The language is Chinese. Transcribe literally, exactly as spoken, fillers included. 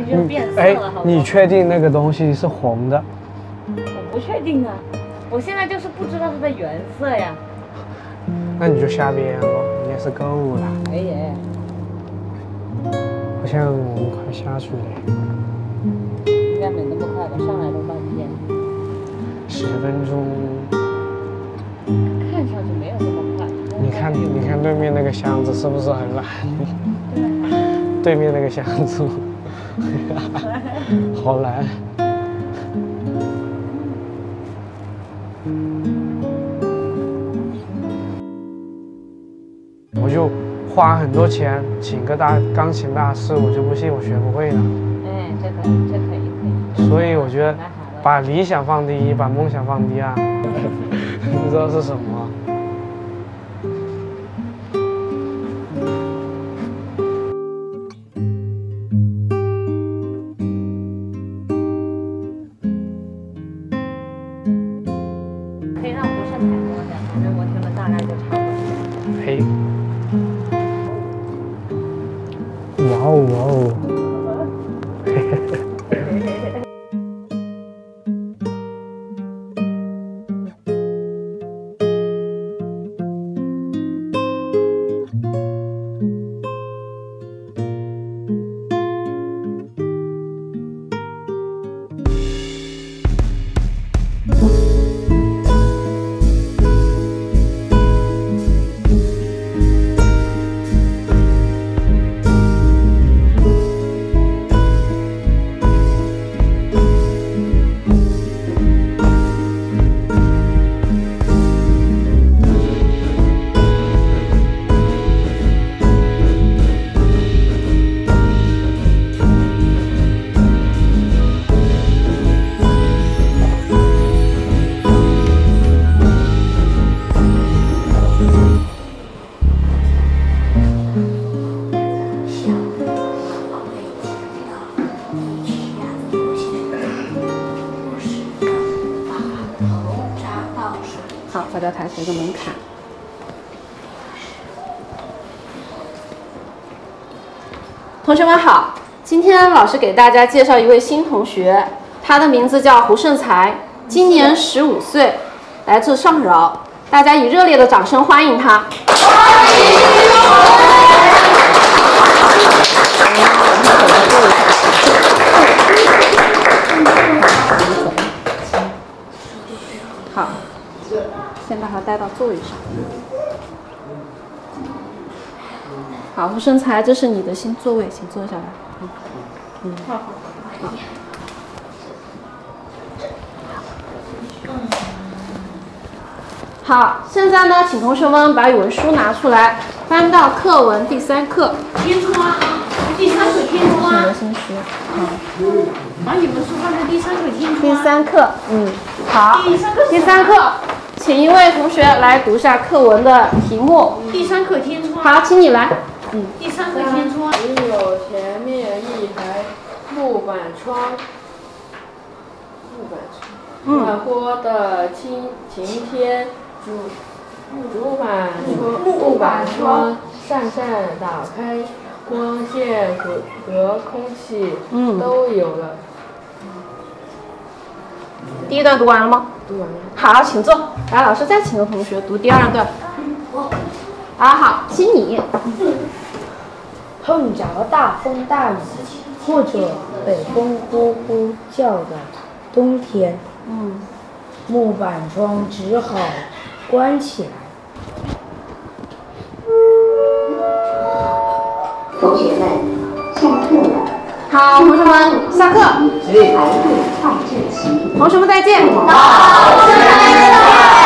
西就变色了， 哎， 好不好？ 你确定那个东西是红的？ 我不确定啊，我现在就是不知道它的原色呀。 那你就瞎编吧，应该是够了。 哎呀， 好像我们快下去了。 应该没那么快吧？上来都半天。 十分钟。 看上去没有那么快。 你看，你看对面那个箱子是不是很懒？对面那个箱子，好难。我就花很多钱请个大钢琴大师，我就不信我学不会了。 哎，这可以，这可以，可以。 所以我觉得把理想放第一，把梦想放第二。不知道是什么。 可以让不是太多的，反正我听了大概就差不多。 嘿。哇哦哇哦！ 好，把这抬起一个门槛。同学们好，今天老师给大家介绍一位新同学，他的名字叫胡胜才，今年十五岁，来自上饶，大家以热烈的掌声欢迎他。好，先把他带到座位上。好，胡胜才，这是你的新座位，请坐下来。嗯，嗯，好好好。好，现在呢，请同学们把语文书拿出来，翻到课文第三课。 天窗啊，第三个天窗啊。 新的新书。好。 把语文书放在第三个天窗。 第三课，嗯，好。 第三个。 第三课，请一位同学来读下课文的题目。 第三课天窗。 好，请你来。嗯。 第三个天窗。 只有前面一排木板窗，木板窗，暖和的晴晴天，竹竹板窗，木板窗扇扇打开，光线和和空气都有了。 第一段读完了吗？ 读完了。 好，请坐。来，老师再请个同学读第二段。啊，好，请你。 碰着大风大雨，或者北风呼呼叫的冬天， 嗯， 木板窗只好关起来。 同学们，下课了。 好，同学们，下课。 排队看阵旗。 同学们再见。 好，再见。